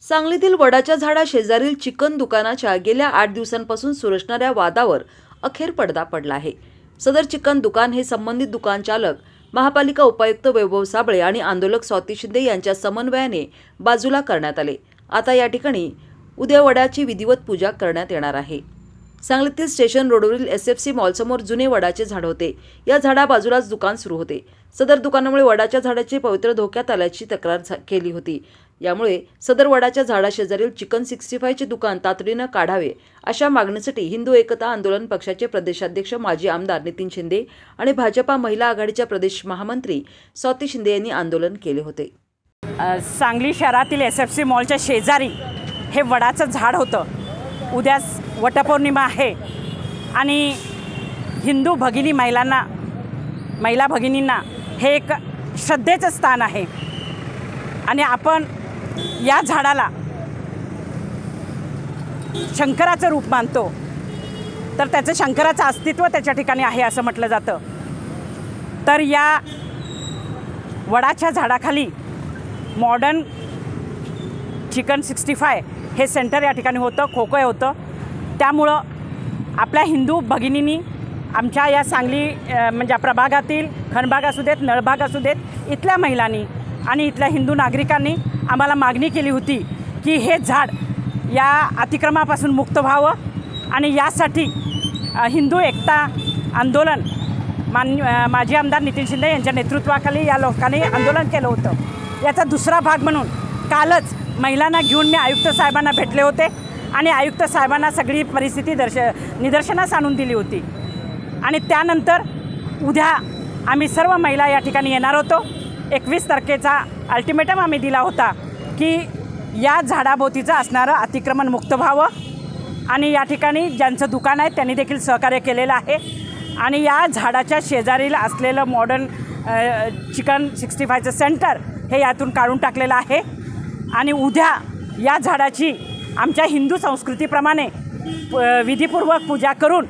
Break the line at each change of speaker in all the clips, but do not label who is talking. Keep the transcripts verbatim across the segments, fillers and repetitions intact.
सांगलीतील वडाच्या झाडा शेजारील चिकन दुकानाच्या गेल्या आठ दिवसांपासून सुरू असणाऱ्या वादावर अखेर पडदा पडला आहे। सदर चिकन दुकान हे संबंधित दुकान चालक, महापालिका उपायुक्त वैभव साबळे आणि आंदोलक स्वाती शिंदे यांच्या समन्वयाने बाजूला करण्यात आले। आता या ठिकाणी उद्या वडाची विधिवत पूजा करण्यात येणार आहे। सांगलीतील स्टेशन रोडवरील एस एफ सी मॉलसमोर जुने वडाचे झाड होते। या झाडा बाजूलाच दुकान सुरू होते। सदर दुकानामुळे वडाच्या झाडाचे पवित्र धोक्यात आल्याची तक्रार केली होती। यामुळे सदर वडाच्या झाडा शेजारील चिकन सिक्स्टी फाइव्ह चे दुकान तातडीने काढावे अशा मागणीसाठी हिंदू एकता आंदोलन पक्षाचे प्रदेशाध्यक्ष माजी आमदार नितीन शिंदे आणि भाजपा महिला आघाडीच्या प्रदेश महामंत्री स्वाती शिंदे यांनी आंदोलन केले होते।
सांगली शहरातील एस एफ सी मॉलच्या शेजारी हे वडाचं झाड होतं। उद्या वटपौर्णिमा आहे आणि हिंदू भगिनी महिलांना महिला भगिनींना हे एक श्रद्धेचं स्थान आहे आणि आपण या झाडाला शंकराचं रूप मानतो, तर त्याचं शंकराचं अस्तित्व त्याच्या ठिकाणी आहे असं म्हटलं जातं। तर या वडाच्या झाडाखाली मॉडर्न चिकन सिक्स्टी फाय हे सेंटर या ठिकाणी होतं, खोकं होतं। त्यामुळं आपल्या हिंदू भगिनींनी आमच्या या सांगली म्हणजे प्रभागातील खणभाग असू देत, नळभाग असू देत, इथल्या महिलांनी आणि इथल्या हिंदू नागरिकांनी आम्हाला मागणी केली होती की हे झाड या अतिक्रमापासून मुक्त व्हावं आणि यासाठी हिंदू एकता आंदोलन मान माजी आमदार नितीन शिंदे यांच्या नेतृत्वाखाली या लोकांनी आंदोलन केलं होतं। याचा दुसरा भाग म्हणून कालच महिलांना घेऊन मी आयुक्त साहेबांना भेटले होते आणि आयुक्त साहेबांना सगळी परिस्थिती दर्श निदर्शनास आणून दिली होती आणि त्यानंतर उद्या आम्ही सर्व महिला या ठिकाणी येणार होतो। एकवीस तारखेचा अल्टिमेटम आम्ही दिला होता की या झाडाभोवतीचं असणारं अतिक्रमण मुक्त व्हावं आणि या ठिकाणी ज्यांचं दुकान आहे त्यांनी देखील सहकार्य केलेलं आहे आणि या झाडाच्या शेजारील असलेलं मॉडर्न चिकन सिक्स्टी फायचं सेंटर हे यातून काढून टाकलेलं आहे आणि उद्या या झाडाची आमच्या हिंदू संस्कृतीप्रमाणे विधिपूर्वक पूजा करून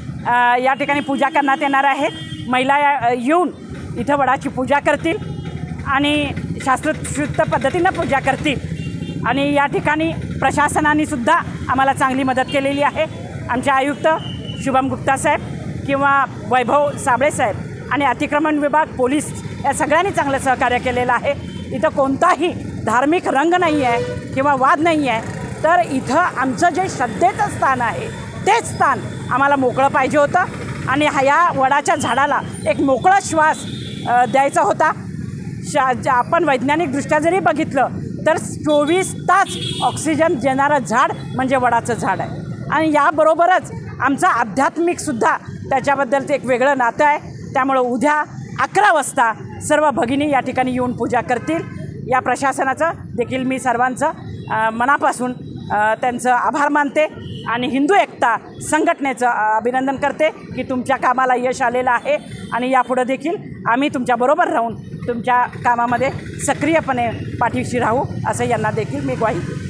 या ठिकाणी पूजा करण्यात येणार आहे। महिला येऊन इथं वडाची पूजा करतील आणि शास्त्रोक्त पद्धतीनं पूजा करतील आणि या ठिकाणी प्रशासनाने सुद्धा आम्हाला चांगली मदत केलेली आहे। आमचे आयुक्त शुभम गुप्ता साहेब किंवा वैभव साबळे साहेब आणि अतिक्रमण विभाग, पोलीस या सगळ्यांनी चांगलं सहकार्य केलेलं आहे। इथं कोणताही धार्मिक रंग नाही आहे किंवा वाद नाही आहे, तर इथं आमचं जे श्रद्धेचं स्थान आहे तेच स्थान आम्हाला मोकळं पाहिजे होतं आणि हा या वडाच्या झाडाला एक मोकळा श्वास द्यायचा होता। शा आपण वैज्ञानिकदृष्ट्या जरी बघितलं तर चोवीस तास ऑक्सिजन देणारं झाड म्हणजे वडाचं झाड आहे आणि याबरोबरच आमचं आध्यात्मिकसुद्धा त्याच्याबद्दलचं एक वेगळं नातं आहे। त्यामुळं उद्या अकरा वाजता सर्व भगिनी या ठिकाणी येऊन पूजा करतील। या प्रशासनाचं देखील मी सर्वांचं मनापासून त्यांचं आभार मानते आणि हिंदू एकता संघटनेचं अभिनंदन करते की तुमच्या कामाला यश आलेलं आहे आणि यापुढे देखील आम्ही तुमच्याबरोबर राहून तुमच्या कामामध्ये सक्रियपणे पाठीशी राहू असं यांना देखील मी ग्वाही देते।